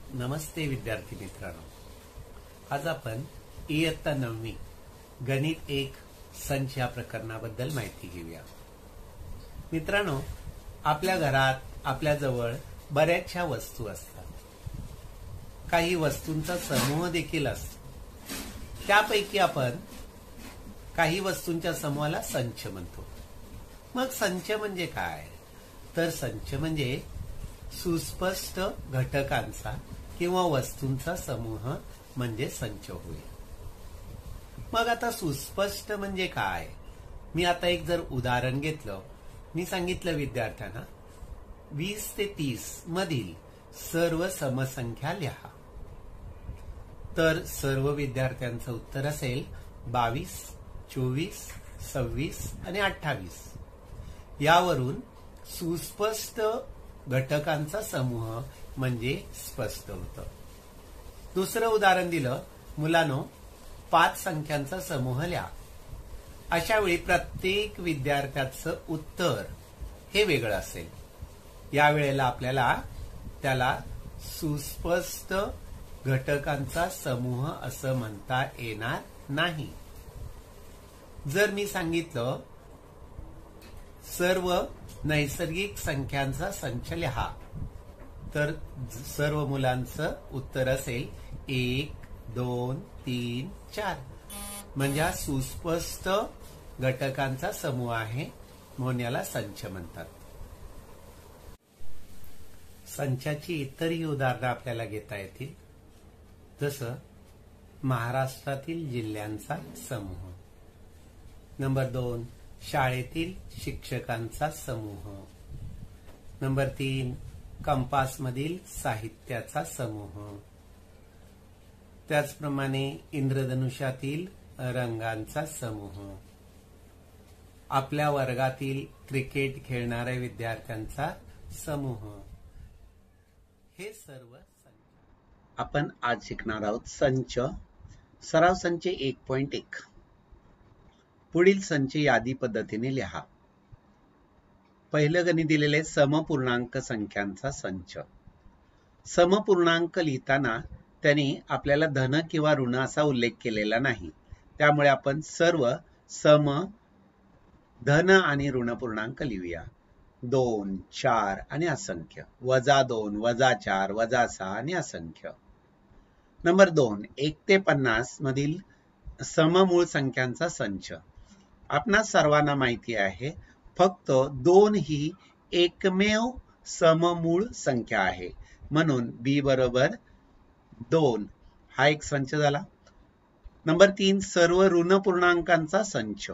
नमस्ते विद्यार्थी मित्रांनो, आज आपण इयत्ता 9वी गणित 1 संच या प्रकरणाबद्दल माहिती घेऊया। मित्रांनो, आपल्या घरात आपल्या जवळ बऱ्याचशा वस्तू असतात, काही वस्तूंचा समूह देखील असतो। त्यापैकी आपण काही वस्तूंच्या समूहाला संच म्हणतो। मग संच म्हणजे काय? तर संच म्हणजे सुस्पष्ट घटकांचा किंवा वस्तूंचा समूह म्हणजे संच होय। मग आता सुस्पष्ट म्हणजे काय? मी आता एक जर उदाहरण घेतलं, मी सांगितलं विद्यार्थ्यांना 20 ते 30 मधील सर्व समसंख्या लिहा, तर सर्व विद्यार्थ्यांचं उत्तर असेल 22, 24, 26 आणि 28। यावरून सुस्पष्ट घटकांचा समूह म्हणजे स्पष्ट होतं। दुसरं उदाहरण दिलं, मुलांनो 5 संख्यांचा समूह लिहा। अशा वेळी प्रत्येक विद्यार्थ्याचं उत्तर हे वेगळं असेल। या वेळेला आपल्याला त्याला सुस्पष्ट घटकांचा समूह असं म्हणता येणार नाही। जर मी सांगितलं सर्व नैसर्गिक संख्यांचा संच लिहा, तर सर्व मुलांचं उत्तर असेल 1, 2, 3, 4। म्हणजे हा सुस्पष्ट घटकांचा समूह आहे, म्हणून याला संच म्हणतात। संचाची इतरही उदाहरणं आपल्याला घेता येतील, जसं महाराष्ट्रातील जिल्ह्यांचा समूह। नंबर 2, शाळेतील शिक्षकांचा समूह। नंबर 3, कंपासमधील साहित्याचा समूह। त्याचप्रमाणे इंद्रधनुष्यातील रंगांचा समूह। आपल्या वर्गातील क्रिकेट खेळणाऱ्या विद्यार्थ्यांचा समूह। हे सर्व संच आपण आज शिकणार आहोत। संच सराव संच 1.1। पुढील संच यादी पद्धतीने लिहा। पहिलं गणित दिलेले समपूर्णांक संख्यांचा संच। समपूर्णांक लिहिताना त्यांनी आपल्याला धन किंवा ऋण असा उल्लेख केलेला नाही, त्यामुळे आपण सर्व सम, धन आणि ऋण पूर्णांक लिहूया। 2, 4 आणि असंख्य, -2, -4, -6 आणि असंख्य। नंबर 2, 1 ते 50 मधील सममूळ संख्यांचा संच। आपणा सर्वांना माहिती आहे, फक्त 2 ही एकमेव सममूळ संख्या आहे, म्हणून b बरोबर 2 हा एक संच झाला। नंबर 3, सर्व ऋण पूर्णांकांचा संच।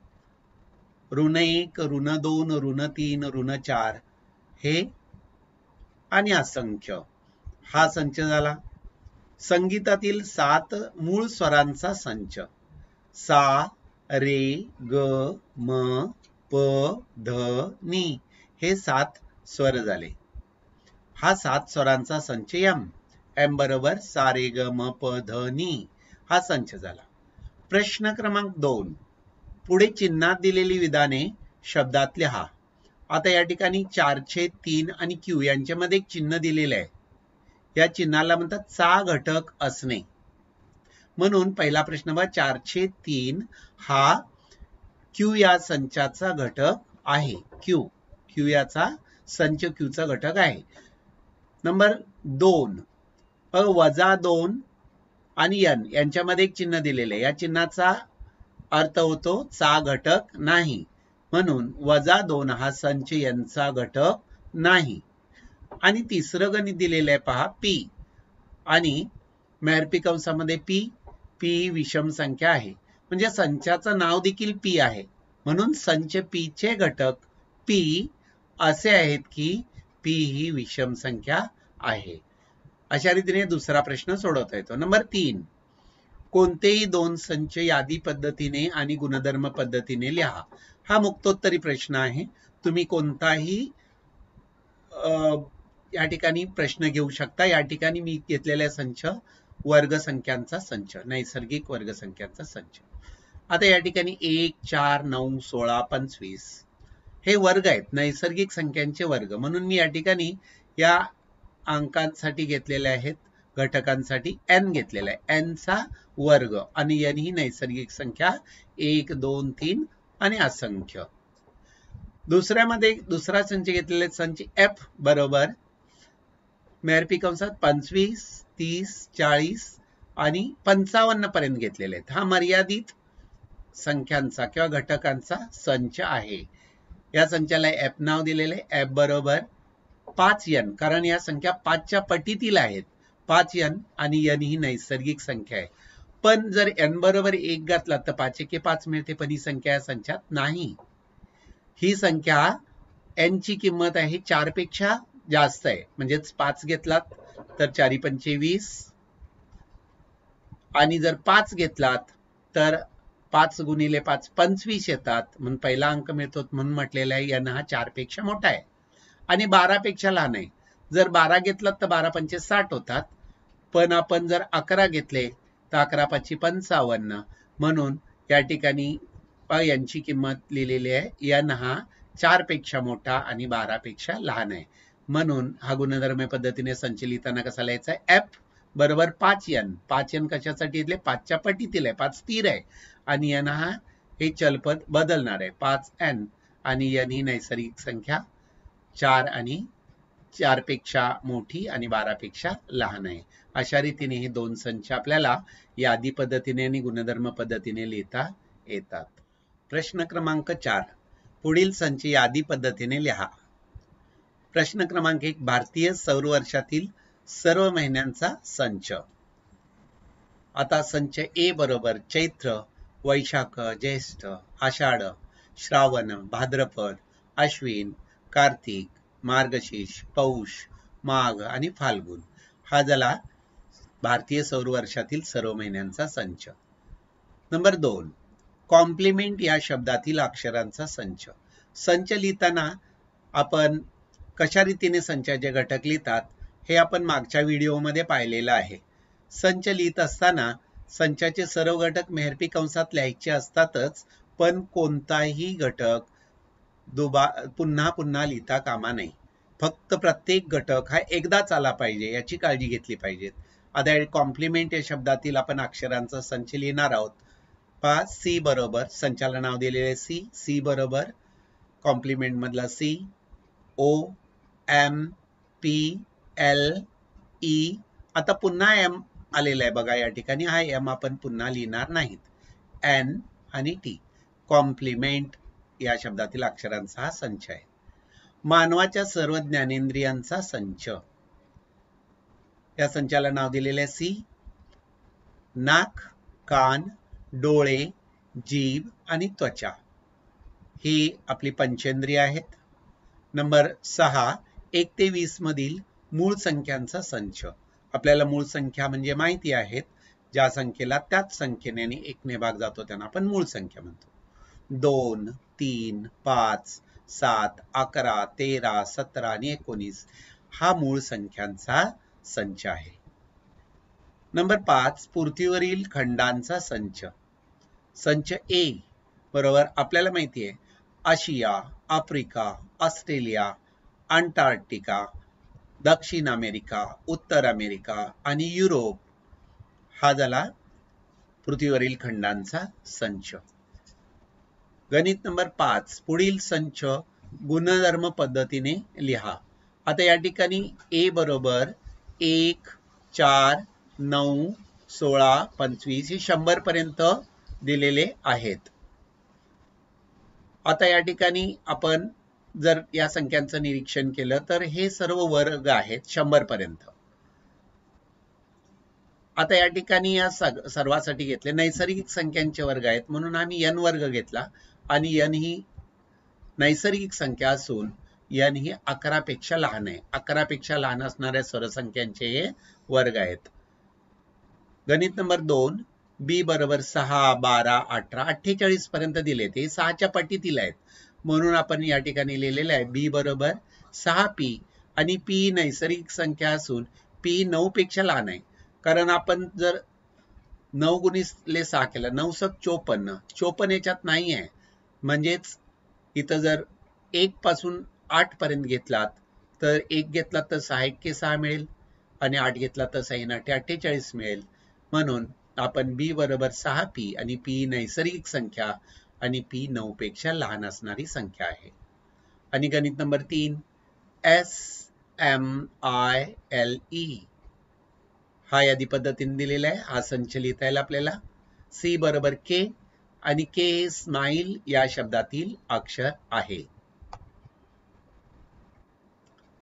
-1, -2, -3, -4 हे आणि असंख्य हा संच झाला। संगीतातील 7 मूळ स्वरांचा संच। सा, रे, ग, म, प, ध, नी हे 7 स्वर झाले। हा 7 स्वरांचा संच एम बरोबर सा, रे, ग, म, प, ध, नी हा संच झाला। प्रश्न क्रमांक 2, पुढे चिन्हात दिलेली विधाने शब्दात लिहा। आता या ठिकाणी 4/3 आणि क्यू यांच्यामध्ये एक चिन्ह दिलेलं आहे, या चिन्हाला म्हणतात चा घटक असणे। म्हणून पहिला प्रश्न बघा, 4/3 हा क्यू या संचाचा घटक आहे। क्यू याचा संच क्यूचा घटक आहे। नंबर 2, -2 आणि n यांच्यामध्ये एक चिन्ह दिलेले आहे, या चिन्हाचा अर्थ होतो चा घटक नाही, म्हणून -2 हा संच यांचा घटक नाही। आणि तिसरं गणित दिलेलं आहे पहा, p आणि मैरपी कंसामध्ये p ही विषम संख्या आहे, म्हणजे संचाचं नाव देखील p आहे, म्हणून संच p चे घटक p असे आहेत की p ही विषम संख्या आहे। अशा रीतीने दुसरा प्रश्न सोडवता येतो। नंबर 3, कोणतेही 2 संच यादी पद्धतीने आणि गुणधर्म पद्धतीने लिहा। हा मुक्तोत्तरी प्रश्न आहे, तुम्ही कोणताही या ठिकाणी प्रश्न घेऊ शकता। या ठिकाणी मी घेतलेला संच वर्ग संख्यांचा संच, नैसर्गिक वर्ग संख्यांचा संच। आता या ठिकाणी 1, 4, 9, 16, 25 हे वर्ग आहेत, नैसर्गिक संख्यांचे वर्ग, म्हणून मी या ठिकाणी या अंकांसाठी घेतलेले आहेत, घटकांसाठी n घेतलेला आहे, n चा वर्ग आणि n ही नैसर्गिक संख्या 1 2 3 आणि असंख्य. दुसऱ्यामध्ये दुसरा संच घेतलेला संच f बरोबर मेहरपी कंसात 25 30 40 आणि 55 पर्यंत घेतलेले आहेत. हा मर्यादित संख्यांचा किंवा घटकांचा संच आहे. या संचाला f नाव दिलेले, f बरोबर 5n, कारण या संख्या 5 च्या पटीतील आहेत. 5n आणि n ही नैसर्गिक संख्या आहे. पण जर n बरोबर 1 घातला तर 5 एके 5 मिळते, पण ही संख्या या संचात नाही. ही संख्या n ची किंमत आहे 4 पेक्षा जास्त आहे, म्हणजेच 5 घेतलात तर 4 पंचे 20 आणि जर 5 घेतलात तर 5 गुणिले 5 25 येतात, म्हणून पहिला अंक मिळतो. म्हणून म्हटलेला आहे n हा 4 पेक्षा मोठा आहे आणि 12 पेक्षा लहान आहे. जर 12 घेतलात तर 12 पंचे 60 होतात, पण आपण जर 11 घेतले तर 11 पाची 55, म्हणून या ठिकाणी यांची किंमत लिहिलेली आहे n हा 4 पेक्षा मोठा आणि 12 पेक्षा लहान आहे. म्हणून हा गुणधर्म पद्धतीने संचलिताना कसा लिहायचा, f बरोबर 5n. 5n कशासाठी घेतले, 5 च्या पटीतील आहे, 5 स्थिर आहे आणि n हा हे चलपद बदलणार आहे 5n आणि n ही नैसर्गिक संख्या 4 आणि 4 पेक्षा मोठी आणि 12 पेक्षा लहान आहे. अशा रीतीने हे दोन संच आपल्याला यादी पद्धतीने आणि गुणधर्म पद्धतीने लिहिता येतात. प्रश्न क्रमांक 4, पुढील संच यादी पद्धतीने लिहा. प्रश्न क्रमांक 1, भारतीय सौर वर्षातील सर्व महिन्यांचा संच. आता संच ए बरोबर चैत्र, वैशाख, ज्येष्ठ, आषाढ, श्रावण, भाद्रपद, अश्विन, कार्तिक, मार्गशीर्ष, पौष, माघ आणि फाल्गुन. हा झाला भारतीय सौर वर्षातील सर्व महिन्यांचा संच. नंबर 2, कॉम्प्लिमेंट या शब्दातील अक्षरांचा संच. संच लिहिताना आपण कशा रीतीने संचाचे घटक लिहितात हे आपण मागच्या व्हिडिओमध्ये पाहिलेलं आहे. संच लिहित असताना संचाचे सर्व घटक मेहरपी कंसात लिहायचे असतातच, पण कोणताही घटक पुन्हा पुन्हा लिहिता कामा नये. फक्त प्रत्येक घटक हा एकदाच आला पाहिजे याची काळजी घेतली पाहिजे. आता कॉम्प्लिमेंट या शब्दातील आपण अक्षरांचा संच लिहिणार आहोत. पहा, सी बरोबर संचाला नाव दिलेले सी बरोबर कॉम्प्लिमेंट मधला C, O, M, P, L, E. आता पुन्हा एम आलेला आहे बघा, या ठिकाणी हा एम आपण पुन्हा लिहिणार नाहीत. एन आणि टी. कॉम्प्लिमेंट या शब्दातील अक्षरांचा हा संच आहे. मानवाच्या सर्व ज्ञानेंद्रियांचा संच. या संचाला नाव दिलेले सी, नाक, कान, डोळे, जीभ आणि त्वचा ही आपली पंचेंद्रिय आहेत. नंबर 6, 1 ते 20 मधील मूळ संख्यांचा संच. आपल्याला मूळ संख्या म्हणजे माहिती आहेत, ज्या संख्येला त्याच संख्येने आणि 1 ने भाग जातो त्यांना आपण मूळ संख्या म्हणतो. 2 3 5 7 11 13 17 आणि 19 हा मूळ संख्यांचा संच आहे. नंबर 5, पृथ्वीवरील खंडांचा संच. संच ए बरोबर आपल्याला माहिती आहे आशिया, आफ्रिका, ऑस्ट्रेलिया, अंटार्क्टिका, दक्षिण अमेरिका, उत्तर अमेरिका आणि युरोप हा झाला पृथ्वीवरील खंडांचा संच. गणित नंबर 5, पुढील संच गुणधर्म पद्धतीने लिहा. आता या ठिकाणी ए बरोबर 1 4 9 16 25 हे 100 पर्यंत दिलेले आहेत. आता या ठिकाणी आपण जर या संख्यांचं निरीक्षण केलं तर हे सर्व वर्ग आहेत 100 पर्यंत. आता या ठिकाणी या सर्वासाठी घेतले नैसर्गिक संख्यांचे वर्ग आहेत, म्हणून आम्ही n वर्ग घेतला आणि n ही नैसर्गिक संख्या असून n ही 11 पेक्षा लहान आहे. 11 पेक्षा लहान असणाऱ्या स्वरसंख्यांचे हे वर्ग आहेत. गणित नंबर 2, बी बरोबर 6 12 18 48 पर्यंत दिले, ते 6 च्या पटीतील आहेत, म्हणून आपण या ठिकाणी लिहिलेले आहे बी बरोबर 6p आणि p नैसर्गिक संख्या असून p 9 पेक्षा लहान आहे. कारण आपण जर 9 गुणिले 6 केलं 9 × 7 = 54, 54 याच्यात नाही आहे. म्हणजेच इथं जर 1 पासून 8 पर्यंत घेतलात तर 1 घेतला तर 6 एक्के 6 मिळेल आणि 8 घेतला तर 6 8 48 मिळेल. म्हणून आपण बी बरोबर 6p आणि p नैसर्गिक संख्या आणि p 9 पेक्षा लहान असणारी संख्या आहे. आणि गणित नंबर 3 SMILE हा यादी पद्धतीने दिलेला आहे. हा संच लिहिता येईल आपल्याला. C बरोबर K आणि K स्माईल या शब्दातील अक्षर आहे.